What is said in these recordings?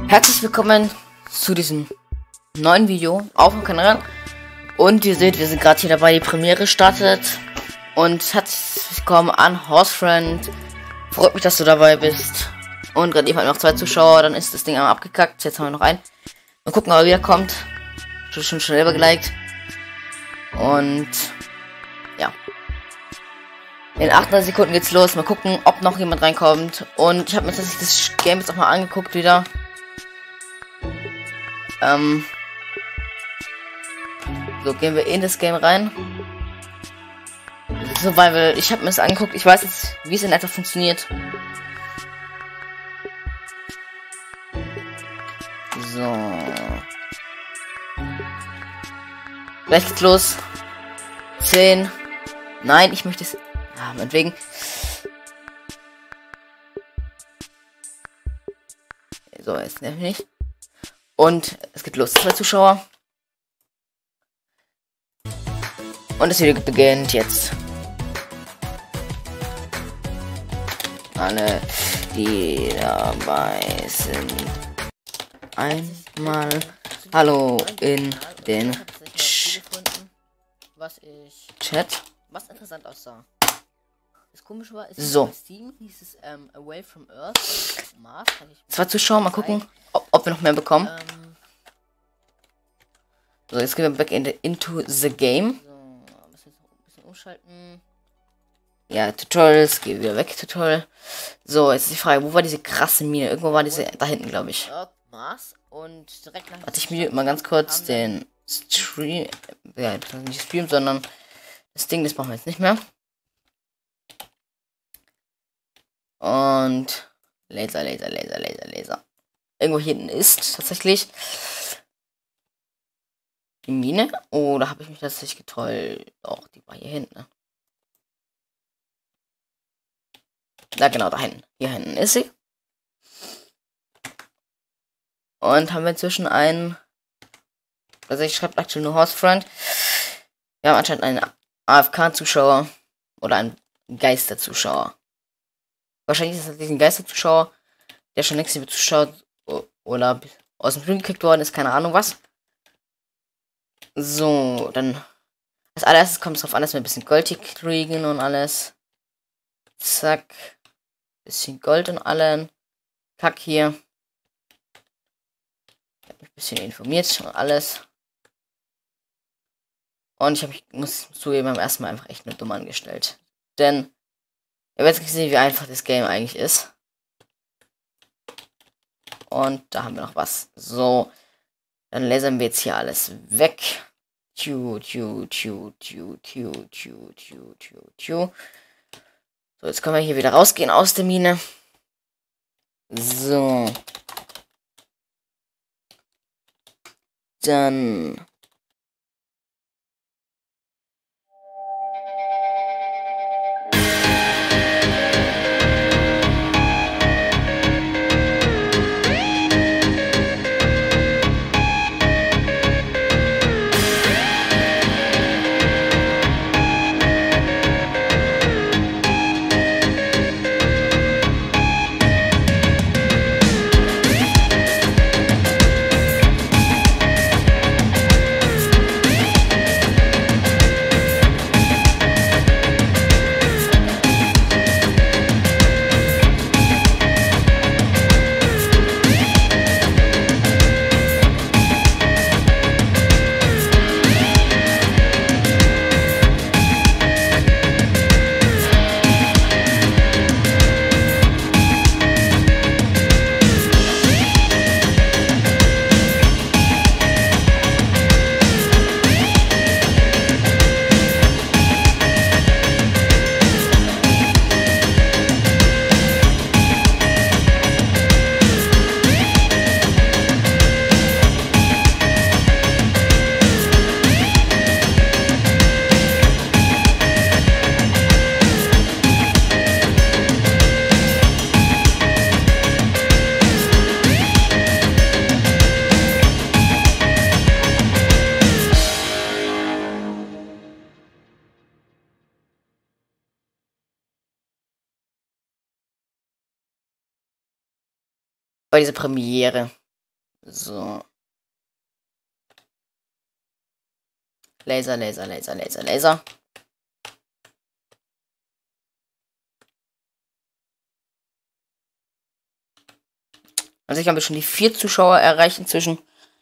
Herzlich willkommen zu diesem neuen Video auf dem Kanal. Und ihr seht, wir sind gerade hier dabei, die Premiere startet. Und herzlich willkommen an Horsefriend. Freut mich, dass du dabei bist. Und gerade eben noch 2 Zuschauer, dann ist das Ding einmal abgekackt. Jetzt haben wir noch einen. Mal gucken, ob er wieder kommt. Schon selber geliked. Und ja. In 38 Sekunden geht's los. Mal gucken, ob noch jemand reinkommt. Und ich habe mir tatsächlich das Game jetzt auch mal angeguckt wieder. So, gehen wir in das Game rein. Survival, ich habe mir das angeguckt. Ich weiß jetzt, wie es in etwa funktioniert. So. Gleich geht's los. 10. Nein, ich möchte es. Ja, meinetwegen. So, jetzt nervt mich nicht. Und es geht los. 2 Zuschauer. Und das Video beginnt jetzt. Alle, die dabei sind, einmal Hallo in den Chat. Was interessant aussah. Das Komische war, So. bei Steam hieß es Away from Earth, Mars. 2 Zuschauer, mal gucken, ob wir noch mehr bekommen. So, jetzt gehen wir back into the game. So, müssen wir ein bisschen umschalten. Ja, Tutorials, geh wieder weg, Tutorial. So, jetzt ist die Frage, wo war diese krasse Mine? Irgendwo war diese, da hinten, glaube ich. Earth, Mars und direkt nach. Warte, ich mute mal ganz kurz den Stream. Ja, nicht Stream, sondern das Ding, das machen wir jetzt nicht mehr. Und Laser. Irgendwo hier hinten ist tatsächlich die Mine. Oh, da habe ich mich tatsächlich getäuscht. Doch, die war hier hinten. Ja, genau, da hinten. Hier hinten ist sie. Und haben wir inzwischen einen. Also ich schreibe aktuell nur Horsefriend. Wir haben anscheinend einen AFK-Zuschauer. Oder einen Geister-Zuschauer. Wahrscheinlich ist es tatsächlich ein Geister-Zuschauer, der schon längst nicht mehr zuschaut. Oder aus dem Spiel gekickt worden ist, keine Ahnung was. So, dann. Als allererstes kommt es drauf an, dass wir ein bisschen Gold hier kriegen und alles. Zack. Bisschen Gold und allen. Kack hier. Ich habe mich ein bisschen informiert und alles. Und ich habe mich, muss zugeben, beim ersten Mal einfach echt nur dumm angestellt. Denn ihr werdet gesehen, wie einfach das Game eigentlich ist. Und da haben wir noch was. So. Dann lasern wir jetzt hier alles weg. So, jetzt können wir hier wieder rausgehen aus der Mine. So. Dann. bei dieser Premiere. So. Laser, Laser, Laser, Laser, Laser. Also ich habe schon die 4 Zuschauer erreicht inzwischen.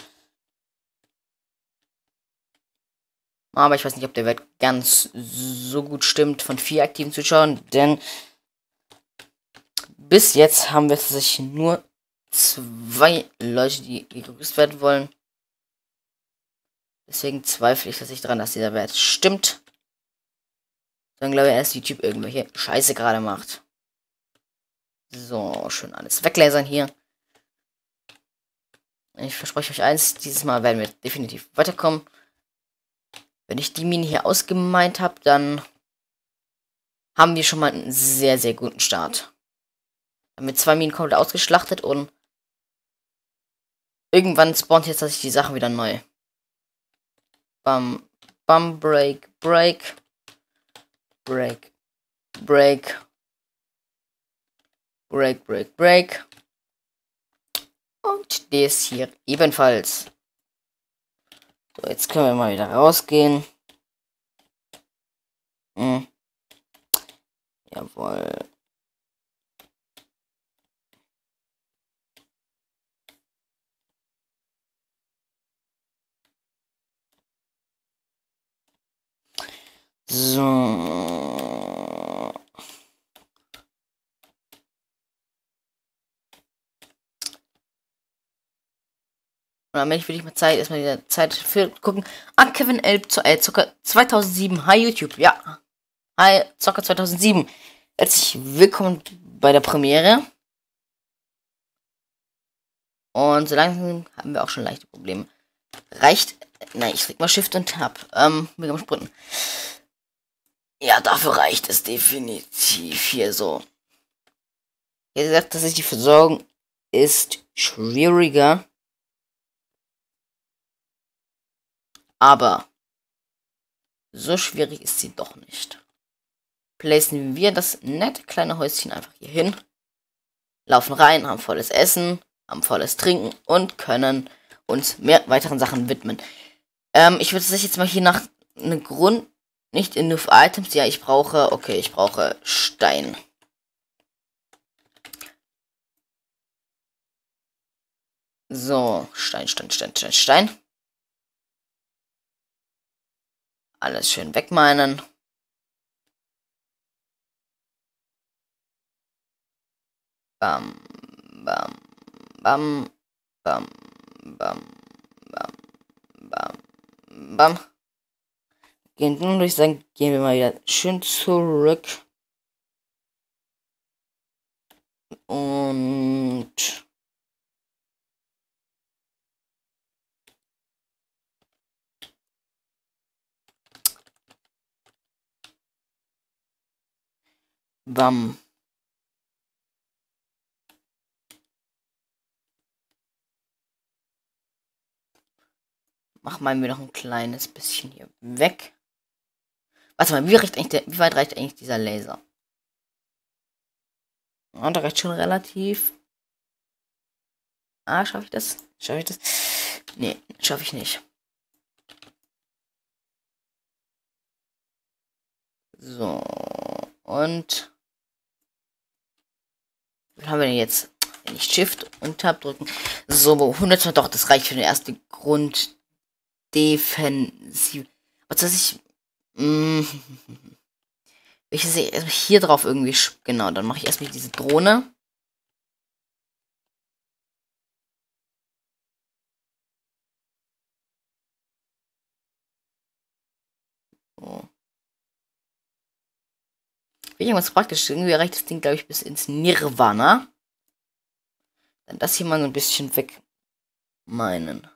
Aber ich weiß nicht, ob der Wert ganz so gut stimmt von 4 aktiven Zuschauern, denn bis jetzt haben wir tatsächlich nur 2 Leute, die gegrüßt werden wollen. Deswegen zweifle ich tatsächlich daran, dass dieser Wert stimmt. Dann glaube ich, dass YouTube irgendwelche Scheiße gerade macht. So, schön alles weglasern hier. Ich verspreche euch eins, dieses Mal werden wir definitiv weiterkommen. Wenn ich die Mine hier ausgemeint habe, dann haben wir schon mal einen sehr, sehr guten Start. Mit 2 Minen komplett ausgeschlachtet und irgendwann spawnt jetzt tatsächlich die Sachen wieder neu. Bam, bam, break, break, break, break, break, break, break. Und das hier ebenfalls. So, jetzt können wir mal wieder rausgehen. Jawohl. So. Und dann würde ich mal Zeit, erstmal wieder Zeit für gucken. Ah, Kevin Elb Zocker 2007. Hi YouTube. Ja. Hi, Zocker 2007. Herzlich willkommen bei der Premiere. Und so langsam haben wir auch schon leichte Probleme. Reicht. Nein, ich drück mal Shift und Tab. Mega am Sprinten. Ja, dafür reicht es definitiv hier so. Wie gesagt, dass die Versorgung ist schwieriger. Aber so schwierig ist sie doch nicht. Placen wir das nette kleine Häuschen einfach hier hin. Laufen rein, haben volles Essen, haben volles Trinken und können uns mehr weiteren Sachen widmen. Ich würde jetzt mal hier nach einem Grund, nicht enough Items. Ja, ich brauche Stein. So, Stein. Alles schön wegmeinen. Bam, bam, bam, bam, bam, bam, bam, bam. Dann würde ich sagen, gehen wir mal wieder schön zurück. Und bam. Machen wir noch ein kleines bisschen hier weg. Warte mal, wie weit reicht eigentlich dieser Laser? Ja, der reicht schon relativ. Ah, schaffe ich das? Nee, schaffe ich nicht. So. Und. Was haben wir denn jetzt? Wenn ich Shift und Tab drücken. So, 100 doch, das reicht für den ersten Grunddefensiv. Was weiß ich. Ich sehe erstmal hier drauf irgendwie. Genau, dann mache ich erstmal diese Drohne. So. Irgendwas praktisch. Irgendwie reicht das Ding, glaube ich, bis ins Nirvana. Dann das hier mal so ein bisschen weg meinen.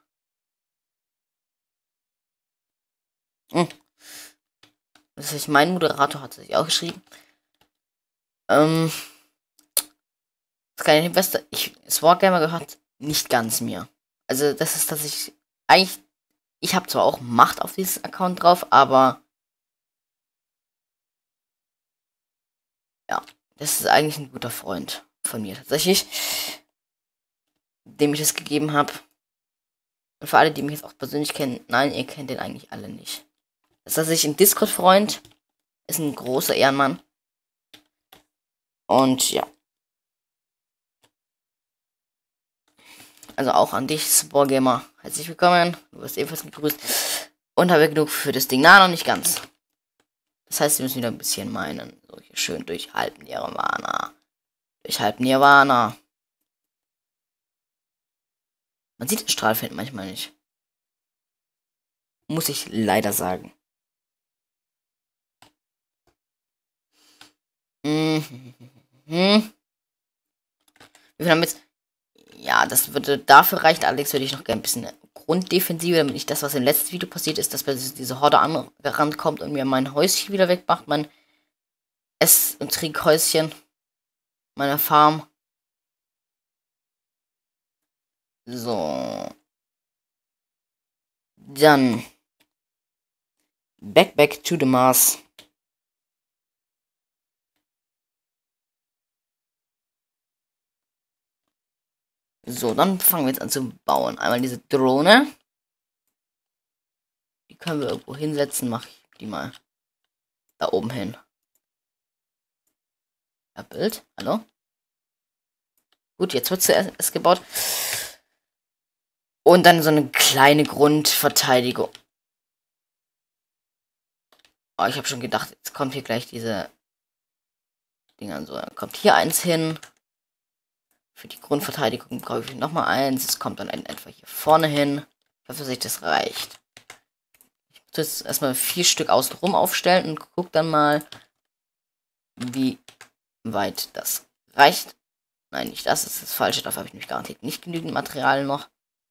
Das heißt, mein Moderator hat sich auch geschrieben. Das kann ich nicht Wargamer gehört nicht ganz mir. Also das ist tatsächlich eigentlich. Ich habe zwar auch Macht auf dieses Account drauf, aber ja, das ist eigentlich ein guter Freund von mir tatsächlich, dem ich das gegeben habe. Und für alle, die mich jetzt auch persönlich kennen, nein, ihr kennt den eigentlich alle nicht. Das ist tatsächlich ein Discord-Freund. Ist ein großer Ehrenmann. Und ja. Also auch an dich, Sportgamer. Herzlich willkommen. Du wirst ebenfalls gegrüßt. Und habe genug für das Ding. Na, noch nicht ganz. Das heißt, wir müssen wieder ein bisschen meinen. So hier schön durch Halb Nirvana. Durch Halb Nirvana. Man sieht den Strahlfeld manchmal nicht. Muss ich leider sagen. Wie viel haben wir jetzt? Ja, das würde dafür reichen. Allerdings würde ich noch gerne ein bisschen Grunddefensive, damit nicht das, was im letzten Video passiert ist, dass diese Horde angerannt kommt und mir mein Häuschen wieder wegmacht. Mein Ess- und Trinkhäuschen. Meine Farm. So. Dann. Back to the Mars. So, dann fangen wir jetzt an zu bauen. Einmal diese Drohne. Die können wir irgendwo hinsetzen. Mache ich die mal da oben hin. Ja, Bild. Hallo? Gut, jetzt wird zuerst gebaut. Und dann so eine kleine Grundverteidigung. Oh, ich habe schon gedacht, jetzt kommt hier gleich diese Dinger so. Dann kommt hier eins hin. Für die Grundverteidigung brauche ich nochmal eins. Es kommt dann etwa hier vorne hin. Ich hoffe, dass das reicht. Ich muss jetzt erstmal 4 Stück außenrum aufstellen und gucke dann mal, wie weit das reicht. Nein, nicht das ist das Falsche. Dafür habe ich nämlich garantiert nicht genügend Material noch.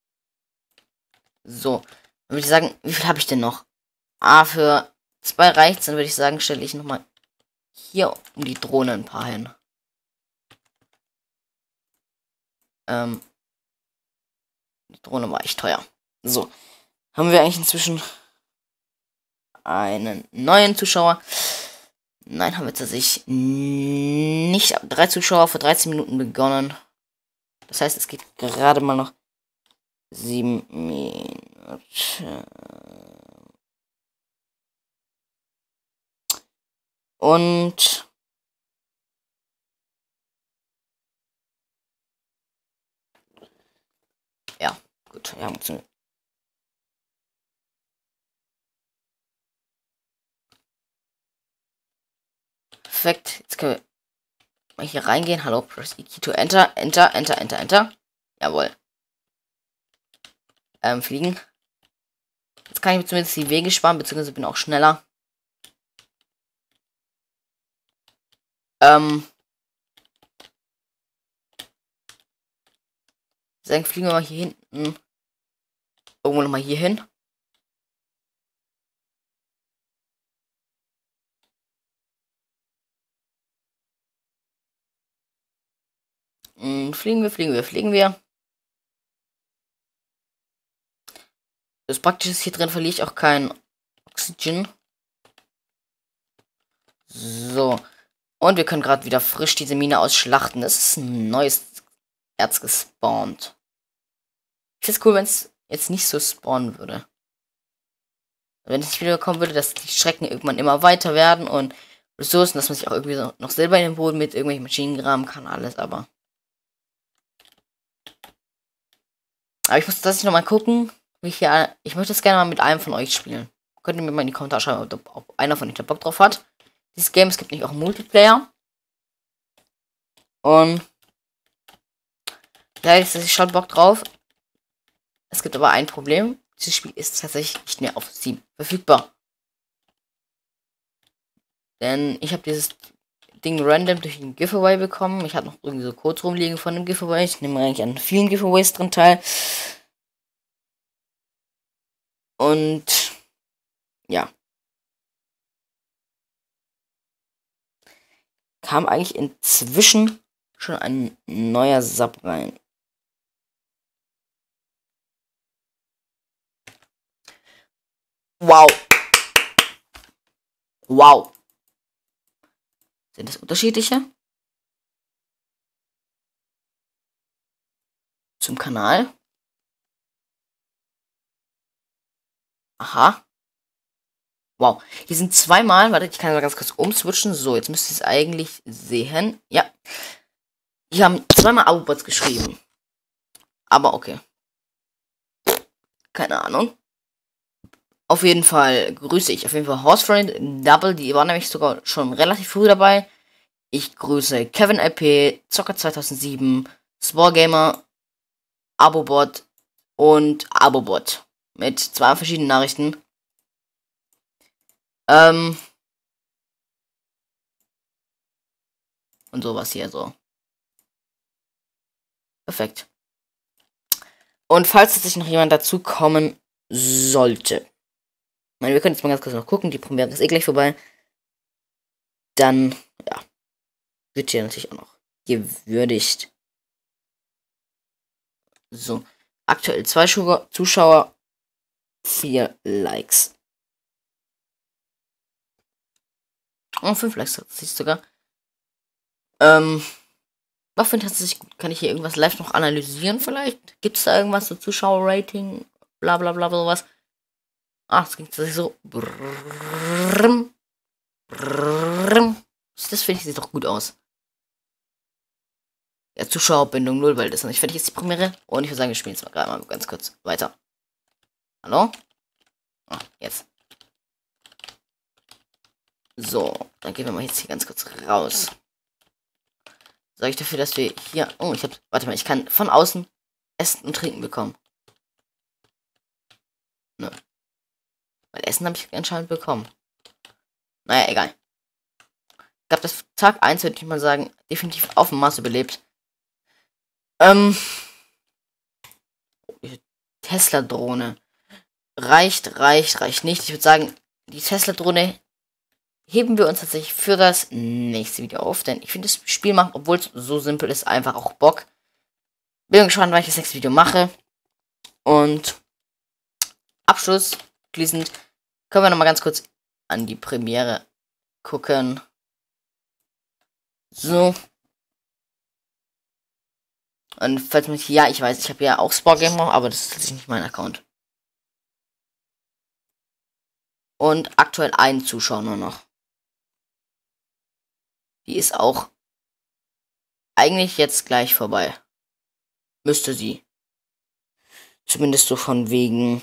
So, dann würde ich sagen, wie viel habe ich denn noch? Für 2 reicht. Dann würde ich sagen, stelle ich nochmal hier um die Drohne ein paar hin. Die Drohne war echt teuer. So, haben wir eigentlich inzwischen einen neuen Zuschauer? Nein, haben wir tatsächlich nicht. 3 Zuschauer vor 13 Minuten begonnen. Das heißt, es geht gerade mal noch 7 Minuten. Und ja, gut, wir haben uns perfekt. Jetzt können wir mal hier reingehen. Hallo, press E key to enter, enter. Jawohl. Fliegen. Jetzt kann ich zumindest die Wege sparen, beziehungsweise bin auch schneller. Dann fliegen wir mal hier hinten. Irgendwo nochmal hier hin. Fliegen wir. Das Praktische ist, hier drin verliere ich auch kein Oxygen. So. Und wir können gerade wieder frisch diese Mine ausschlachten. Das ist ein neues Erz gespawnt. Ich finde es cool, wenn es jetzt nicht so spawnen würde. Wenn es nicht wieder kommen würde, dass die Strecken irgendwann immer weiter werden und Ressourcen, dass man sich auch irgendwie so noch selber in den Boden mit irgendwelchen Maschinen graben kann, alles, aber ich muss das noch mal gucken. Ich möchte das gerne mal mit einem von euch spielen. Könnt ihr mir mal in die Kommentare schreiben, ob einer von euch da Bock drauf hat. Dieses Game, es gibt nicht auch Multiplayer. Und ja, ich schon Bock drauf. Es gibt aber ein Problem. Dieses Spiel ist tatsächlich nicht mehr auf Steam verfügbar. Denn ich habe dieses Ding random durch ein Giveaway bekommen. Ich habe noch irgendwie so Codes rumliegen von dem Giveaway. Ich nehme eigentlich an vielen Giveaways drin teil. Und ja. Kam eigentlich inzwischen schon ein neuer Sub rein. Wow. Wow. Sind das unterschiedliche? Zum Kanal. Aha. Wow. Hier sind zweimal. Warte, ich kann mal ganz kurz umswitchen. So, jetzt müsst ihr es eigentlich sehen. Ja. Hier haben zweimal Abo-Bots geschrieben. Aber okay. Keine Ahnung. Auf jeden Fall grüße ich auf jeden Fall Horsefriend Double. Die war nämlich sogar schon relativ früh dabei. Ich grüße Kevin LP, Zocker 2007, Sporgamer, Abobot und Abobot. Mit zwei verschiedenen Nachrichten. Und sowas hier so. Perfekt. Und falls jetzt noch jemand dazu kommen sollte. Ich meine, wir können jetzt mal ganz kurz noch gucken. Die Premiere ist eh gleich vorbei. Dann, ja. Wird hier natürlich auch noch gewürdigt. So. Aktuell 2 Zuschauer. 4 Likes. Und 5 Likes tatsächlich sogar. Was finde ich tatsächlich gut? Kann ich hier irgendwas live noch analysieren vielleicht? Gibt es da irgendwas so Zuschauerrating? Bla bla bla sowas. Ah, es ging tatsächlich so. Das finde ich sieht doch gut aus. Ja, Zuschauerbindung 0, weil das ist noch nicht fertig ist, die Premiere. Und ich würde sagen, wir spielen jetzt mal gerade mal ganz kurz weiter. Hallo? Ah, jetzt. So, dann gehen wir mal jetzt hier ganz kurz raus. Sage ich dafür, dass wir hier... Oh, warte mal, ich kann von außen Essen und Trinken bekommen. Nö. Weil Essen habe ich anscheinend bekommen. Naja, egal. Ich glaube, das Tag 1 würde ich mal sagen, definitiv auf dem Mars überlebt. Tesla-Drohne. Reicht nicht. Ich würde sagen, die Tesla-Drohne heben wir uns tatsächlich für das nächste Video auf, denn ich finde, das Spiel macht, obwohl es so simpel ist, einfach auch Bock. Bin gespannt, wann ich das nächste Video mache. Und abschließend können wir nochmal ganz kurz an die Premiere gucken. So. Und falls mich, ja, ich weiß, ich habe ja auch Sporgamer, aber das ist tatsächlich nicht mein Account. Und aktuell ein Zuschauer nur noch. Die ist auch eigentlich jetzt gleich vorbei. Müsste sie. Zumindest so von wegen.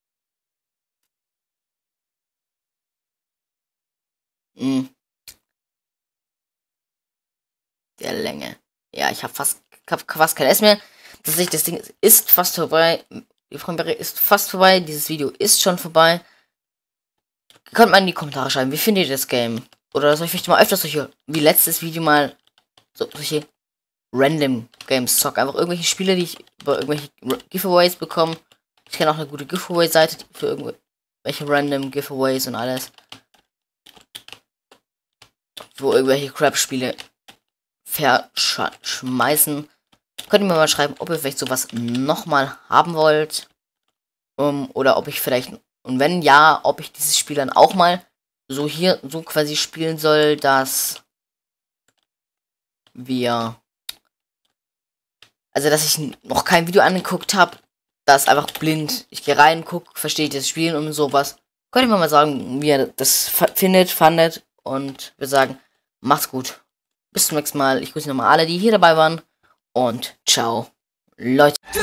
Der Länge. Ja, ich habe fast kein S mehr. Das Ding ist fast vorbei. Die Premiere ist fast vorbei. Dieses Video ist schon vorbei. Könnt mal in die Kommentare schreiben, wie findet ihr das Game? Oder soll ich vielleicht mal öfters solche, wie letztes Video mal, solche random Games zocken? Einfach irgendwelche Spiele, die ich über irgendwelche Giveaways bekomme. Ich kenne auch eine gute Giveaway-Seite für irgendwelche random Giveaways und alles. Wo irgendwelche Crap-Spiele verschmeißen. Könnt ihr mir mal schreiben, ob ihr vielleicht sowas nochmal haben wollt. Oder ob ich vielleicht, und wenn ja, ob ich dieses Spiel dann auch mal so hier, so quasi spielen soll, dass wir, also dass ich noch kein Video angeguckt habe, das einfach blind, ich gehe rein, gucke, verstehe ich das Spielen und sowas. Könnt ihr mir mal sagen, wie ihr das fandet und wir sagen, macht's gut. Bis zum nächsten Mal. Ich grüße nochmal alle, die hier dabei waren und ciao, Leute.